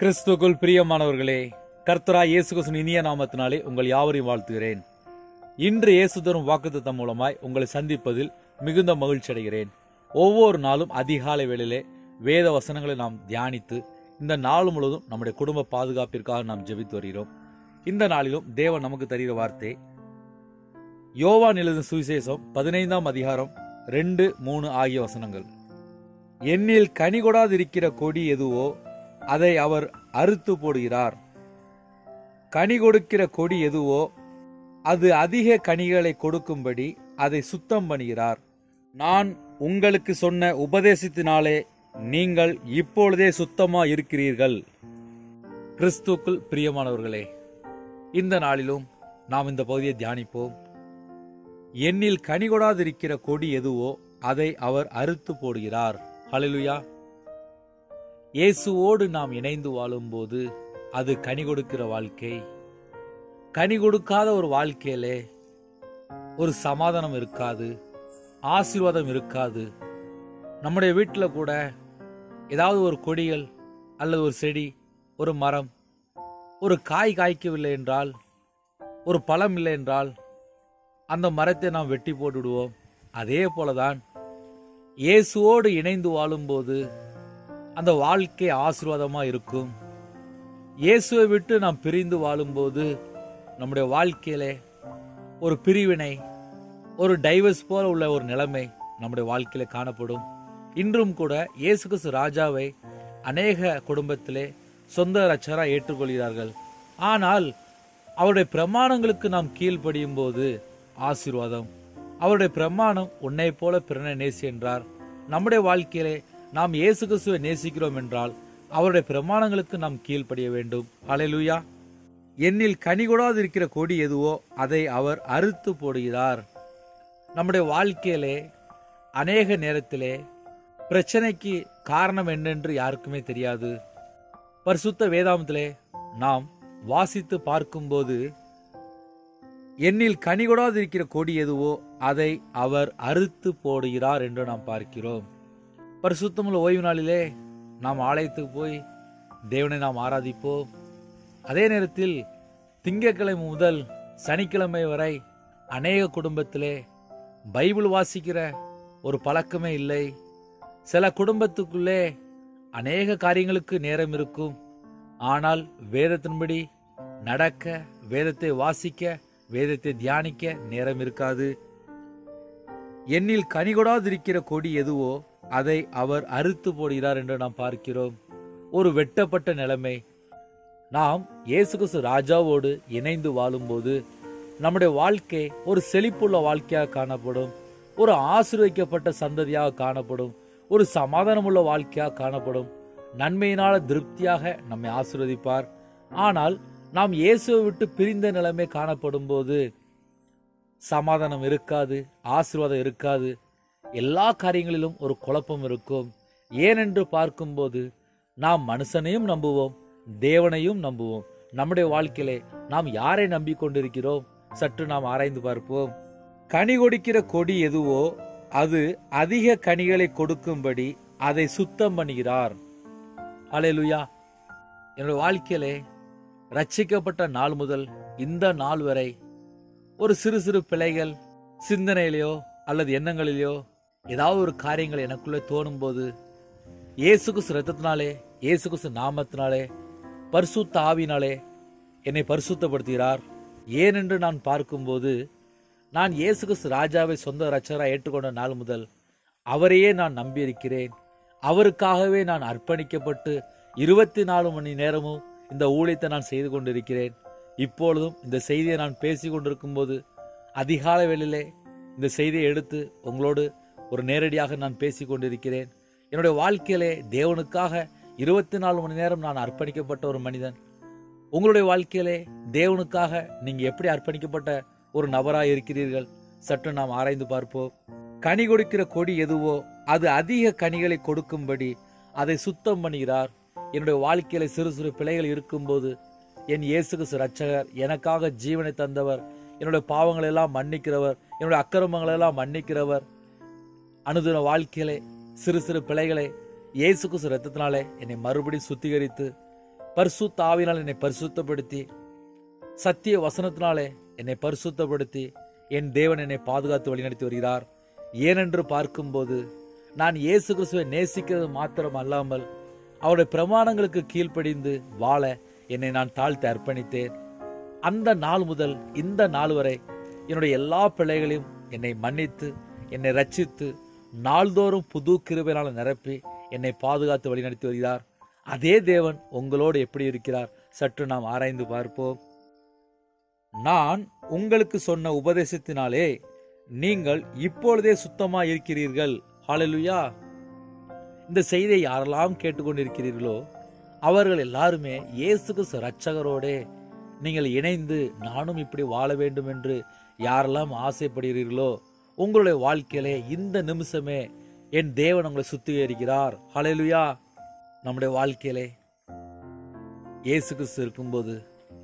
கிறிஸ்துவுக்குள் பிரியமானவர்களே, கர்த்தராய் இயேசு கிறிஸ்துவின் இனிய நாமத்தினாலே உங்கள் யாவரையும் வாழ்த்துகிறேன். இன்று இயேசு தரும் வாக்குத்தத்தம் மூலமாய் உங்களை சந்திப்பதில் மிகுந்த மகிழ்ச்சி அடைகிறேன். ஒவ்வொரு நாளும் அதிகாலை வேளையிலே வேத வசனங்களை நாம் தியானித்து இந்த நாள் முழுவதும் நம்முடைய குடும்ப பாதுகாப்பிற்காக நாம் ஜெபித்து வருகிறோம். இந்த நாளிலும் தேவன் நமக்கு தருகிற வார்த்தை யோவான் எழுதின சுவிசேஷம் 15ஆம் அதிகாரம் 2, 3 ஆகிய வசனங்கள். என்னில் கனி கொடாதிருக்கிற கொடி எதுவோ அதை அவர் அறுத்து போடுகிறார். கனி கொடுக்கிற கொடி எதுவோ அது அதிக கனிகளை கொடுக்கும்படி அதை சுத்தம் பண்ணுகிறார். நான் உங்களுக்கு சொன்ன உபதேசத்தினாலே நீங்கள் இப்பொழுதே சுத்தமா இருக்கிறீர்கள். கிறிஸ்துவுக்குள் பிரியமானவர்களே, இந்த நாளிலும் நாம் இந்த பகுதியை தியானிப்போம். என்னில் கனி கொடாதிருக்கிற கொடி எதுவோ அதை அவர் அறுத்து போடுகிறார். ஹல்லேலூயா. இயேசுவோடு நாம் இணைந்து வாழும்போது அது கனி கொடுக்கிற வாழ்க்கை. கனி கொடுக்காத ஒரு வாழ்க்கையிலே ஒரு சமாதானம் இருக்காது, ஆசீர்வாதம் இருக்காது. நம்முடைய வீட்டில் கூட ஏதாவது ஒரு கொடிகள் அல்லது ஒரு செடி, ஒரு மரம், ஒரு காய் காய்க்கவில்லை என்றால், ஒரு பழம் இல்லை என்றால் அந்த மரத்தை நாம் வெட்டி போட்டுவிடுவோம். அதே போலதான் இயேசுவோடு இணைந்து வாழும்போது அந்த வாழ்க்கை ஆசீர்வாதமா இருக்கும். இயேசுவை விட்டு நாம் பிரிந்து வாழும்போது நம்முடைய வாழ்க்கையிலே ஒரு பிரிவினை, ஒரு டைவர்ஸ் போல உள்ள ஒரு நிலைமை நம்முடைய வாழ்க்கையில காணப்படும். இன்றும் கூட இயேசு கிறிஸ்து ராஜாவை அநேக குடும்பத்திலே சொந்த இரட்சகராய் ஏற்றுக்கொள்கிறார்கள். ஆனால் அவருடைய பிரமாணங்களுக்கு நாம் கீழ்ப்படியும் போது ஆசீர்வாதம். அவருடைய பிரமாணம் உன்னை போல பிறனை நேசி என்றார். நம்முடைய வாழ்க்கையிலே நாம் இயேசு கிறிஸ்துவை நேசிக்கிறோம் என்றால் அவருடைய பிரமாணங்களுக்கு நாம் கீழ்ப்படிய வேண்டும். ஹல்லேலூயா. என்னில் கனி கொடாதிருக்கிற கொடி எதுவோ அதை அவர் அறுத்து போடுகிறார். நம்முடைய வாழ்க்கையிலே அநேக நேரத்திலே பிரச்சனைக்கு காரணம் என்னென்று யாருக்குமே தெரியாது. பரிசுத்த வேதாகமத்திலே நாம் வாசித்து பார்க்கும்போது என்னில் கனி கொடாதிருக்கிற கொடி எதுவோ அதை அவர் அறுத்து போடுகிறார் என்று நாம் பார்க்கிறோம். பரிசுத்தமுள்ள ஓய்வு நாளிலே நாம் ஆலயத்துக்கு போய் தேவனை நாம் ஆராதிப்போம். அதே நேரத்தில் திங்கட்கிழமை முதல் சனிக்கிழமை வரை அநேக குடும்பத்திலே பைபிள் வாசிக்கிற ஒரு பழக்கமே இல்லை. சில குடும்பத்துக்குள்ளே அநேக காரியங்களுக்கு நேரம் இருக்கும். ஆனால் வேதத்தின்படி நடக்க, வேதத்தை வாசிக்க, வேதத்தை தியானிக்க நேரம் இருக்காது. என்னில் கனி கொடாதிருக்கிற கொடி எதுவோ அதை அவர் அறுத்து போடுகிறார் என்று நாம் பார்க்கிறோம். ஒரு வெட்டப்பட்ட நிலைமை. நாம் இயேசு கிறிஸ்து ராஜாவோடு இணைந்து வாழும்போது நம்முடைய வாழ்க்கை ஒரு செழிப்புள்ள வாழ்க்கையாக காணப்படும், ஒரு ஆசீர்வதிக்கப்பட்ட சந்ததியாக காணப்படும், ஒரு சமாதானமுள்ள வாழ்க்கையாக காணப்படும். நன்மையினால திருப்தியாக நம்மை ஆசீர்வதிப்பார். ஆனால் நாம் இயேசுவை விட்டு பிரிந்த நிலைமை காணப்படும் போது சமாதானம் இருக்காது, ஆசீர்வாதம் இருக்காது. எல்லா காரியங்களிலும் ஒரு குழப்பம் இருக்கும். ஏனென்று பார்க்கும்போது நாம் மனுஷனையும் நம்புவோம், தேவனையும் நம்புவோம். நம்முடைய வாழ்க்கையிலே நாம் யாரை நம்பிக்கொண்டிருக்கிறோம்? சற்று நாம் ஆராய்ந்து பார்ப்போம். கனி கொடுக்கிற கொடி எதுவோ அது அதிக கனிகளை கொடுக்கும்படி அதை சுத்தம் பண்ணுகிறார். ஹல்லேலூயா. என்னுடைய வாழ்க்கையிலே ரட்சிக்கப்பட்ட நாள் முதல் இந்த நாள் வரை ஒரு சிறு சிறு பிழைகள் சிந்தனையிலையோ அல்லது எண்ணங்களிலேயோ ஏதாவது ஒரு காரியங்கள் எனக்குள்ளே தோணும் போது இயேசு கிறிஸ்து இரத்தத்தினாலே, இயேசு கிறிஸ்து நாமத்தினாலே, பரிசுத்த ஆவியினாலே என்னை பரிசுத்தப்படுத்துகிறார். ஏனென்று நான் பார்க்கும்போது நான் இயேசு கிறிஸ்து ராஜாவை சொந்த இரட்சகராய் ஏற்றுக்கொண்ட நாள் முதல் அவரையே நான் நம்பியிருக்கிறேன். அவருக்காகவே நான் அர்ப்பணிக்கப்பட்டு 24 மணி நேரமும் இந்த ஊழியத்தை நான் செய்து கொண்டிருக்கிறேன். இப்பொழுதும் இந்த செய்தியை நான் பேசி கொண்டிருக்கும் போது அதிகாலை வேளையிலே இந்த செய்தியை எடுத்து உங்களோடு ஒரு நேரடியாக நான் பேசி கொண்டிருக்கிறேன். என்னுடைய வாழ்க்கையிலே தேவனுக்காக 24 மணி நேரம் நான் அர்ப்பணிக்கப்பட்ட ஒரு மனிதன். உங்களுடைய வாழ்க்கையிலே தேவனுக்காக நீங்க எப்படி அர்ப்பணிக்கப்பட்ட ஒரு நபராய் இருக்கிறீர்கள்? சற்று நாம் ஆராய்ந்து பார்ப்போம். கனி கொடுக்கிற கொடி எதுவோ அது அதிக கனிகளை கொடுக்கும்படி அதை சுத்தம் பண்ணுகிறார். என்னுடைய வாழ்க்கையில சிறு சிறு பிழைகள் இருக்கும்போது என் இயேசு கிறிஸ்து இரட்சகர், எனக்காக ஜீவனை தந்தவர், என்னுடைய பாவங்களை எல்லாம் மன்னிக்கிறவர், என்னுடைய அக்கிரமங்களை எல்லாம் மன்னிக்கிறவர், அனுதின வாழ்க்கையிலே சிறு சிறு பிழைகளை இயேசு கிறிஸ்து இரத்தத்தினாலே என்னை மறுபடியும் சுத்திகரித்து பரிசுத்த ஆவியினால் என்னை பரிசுத்தப்படுத்தி, சத்திய வசனத்தினாலே என்னை பரிசுத்தப்படுத்தி என் தேவன் என்னை பாதுகாத்து வழிநடத்தி வருகிறார். ஏனென்று பார்க்கும்போது நான் இயேசு கிறிஸ்துவை நேசிக்கிறது மாத்திரம் அல்லாமல் அவருடைய பிரமாணங்களுக்கு கீழ்ப்படிந்து வாழ என்னை நான் தாழ்த்தி அர்ப்பணித்தேன். அந்த நாள் முதல் இந்த நாள் வரை என்னுடைய எல்லா பிள்ளைகளையும் என்னை மன்னித்து, என்னை ரட்சித்து, நாள்தோறும் புது கிருபையினால் நிரப்பி என்னை பாதுகாத்து வழிநடத்தி வருகிறார். அதே தேவன் உங்களோடு எப்படி இருக்கிறார் சற்று நாம் ஆராய்ந்து பார்ப்போம். நான் உங்களுக்கு சொன்ன உபதேசத்தினாலே நீங்கள் இப்பொழுதே சுத்தமாக இருக்கிறீர்கள். ஹல்லேலூயா. இந்த செய்தியை யாரெல்லாம் கேட்டுக்கொண்டிருக்கிறீர்களோ அவர்கள் எல்லாருமே இயேசு கிறிஸ்து இரட்சகரோடே நீங்கள் இணைந்து நானும் இப்படி வாழ வேண்டும் என்று யாரெல்லாம் ஆசைப்படுகிறீர்களோ உங்களுடைய வாழ்க்கையிலே இந்த நிமிஷமே என் தேவன் உங்களை சுத்திகரிக்கிறார். ஹல்லேலூயா. நம்முடைய வாழ்க்கையிலே இயேசு கிறிஸ்து இருக்கும்போது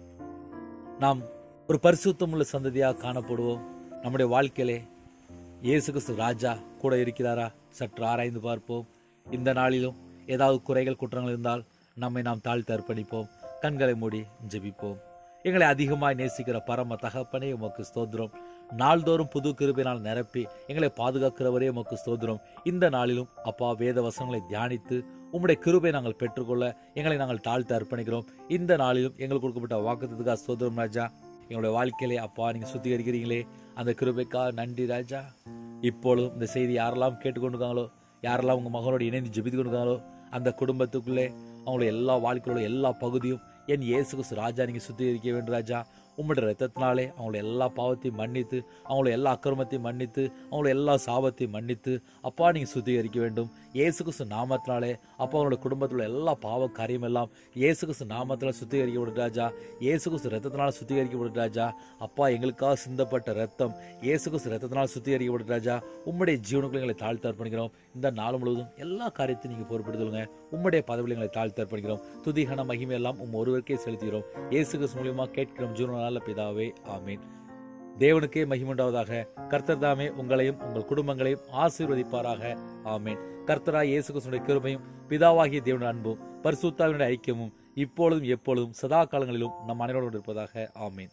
நாம் ஒரு பரிசுத்தமுள்ள சந்ததியாக காணப்படுவோம். நம்முடைய வாழ்க்கையிலே இயேசு கிறிஸ்து ராஜா கூட இருக்கிறாரா சற்று ஆராய்ந்து பார்ப்போம். இந்த நாளிலும் ஏதாவது குறைகள் குற்றங்கள் இருந்தால் நம்மை நாம் தாழ்த்தி அர்ப்பணிப்போம். கண்களை மூடி ஜெபிப்போம். எங்களை அதிகமாய் நேசிக்கிற பரம தகப்பனே உமக்கு ஸ்தோத்திரம். நாள்தோறும் புது கிருபையினால் நிரப்பி எங்களை பாதுகாக்கிறவரே உமக்கு ஸ்தோத்திரம். இந்த நாளிலும் அப்பா வேத வசனங்களை தியானித்து உம்முடைய கிருபை நாங்கள் பெற்றுக்கொள்ள எங்களை நாங்கள் தாழ்த்தி அர்ப்பணிக்கிறோம். இந்த நாளிலும் எங்களுக்கு கொடுக்கப்பட்ட வாக்குத்தத்துக்காக ஸ்தோத்திரம் ராஜா. எங்களுடைய வாழ்க்கையிலே அப்பா நீங்க சுத்திகரிக்கிறீங்களே அந்த கிருபைக்காக நன்றி ராஜா. இப்பொழுதும் இந்த செய்தி யாரெல்லாம் கேட்டுக்கொண்டிருக்காங்களோ, யாரெல்லாம் உங்க மகனோடு இணைந்து ஜெபித்து கொண்டிருக்காங்களோ அந்த குடும்பத்துக்குள்ளே அவங்களுடைய எல்லா வாழ்க்கையோட எல்லா பகுதியும் என் இயேசு கிறிஸ்து ராஜா நீங்க சுத்திகரிக்க வேண்டும் ராஜா. உம்முடைய ரத்தத்தினாலே அவங்களுடைய எல்லா பாவத்தையும் மன்னித்து, அவங்களுடைய எல்லா அக்கிரமத்தையும் மன்னித்து, அவங்களுடைய எல்லா சாபத்தையும் மன்னித்து அப்பா நீங்க சுத்திகரிக்க வேண்டும். இயேசு கிறிஸ்து நாமத்தினாலே அப்பா அவங்களுடைய குடும்பத்தில் எல்லா பாவ காரியம் எல்லாம் இயேசு கிறிஸ்து நாமத்தினால சுத்திகரிக்கப்படும் ராஜா. இயேசு கிறிஸ்து ரத்தத்தினால சுத்திகரிக்கப்படும் ராஜா. அப்பா எங்களுக்காக சிந்தப்பட்ட ரத்தம் இயேசு கிறிஸ்து ரத்தத்தினால சுத்திகரிக்கப்படும் ராஜா. உம்முடைய ஜீவனுக்குள்ள எங்களை தாழ்த்தி அர்ப்பணிக்கிறோம். இந்த நாள் முழுவதும் எல்லா காரியத்தையும் நீங்க பொறுப்படுத்துங்க. உம்முடைய பதவியில் எங்களை தாழ்த்தி அர்ப்பணிக்கிறோம். துதிகன மகிமை எல்லாம் ஒருவருக்கே செலுத்துகிறோம். இயேசு கிறிஸ்து மூலியமா கேட்கிறோம் ஜீவன நல்ல பிதாவே, ஆமீன். தேவனுக்கே மகிமுண்டாவதாக. கர்த்தர் தாமே உங்களையும் உங்கள் குடும்பங்களையும் ஆசீர்வதிப்பாராக. ஆமீன். கர்த்தராய் இயேசு கிறிஸ்துவின் கிருபையும் பிதாவாகிய தேவனுடைய அன்பும் பரிசுத்த ஆவியினுடைய ஐக்கியமும் இப்பொழுதும் எப்பொழுதும் சதா காலங்களிலும் நம் அனைவரோடு இருப்பதாக. ஆமீன்.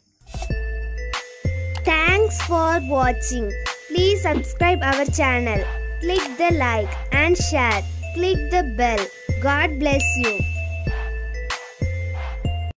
Thanks for watching. Please subscribe our channel. Click the like and share. Click the bell. God bless you.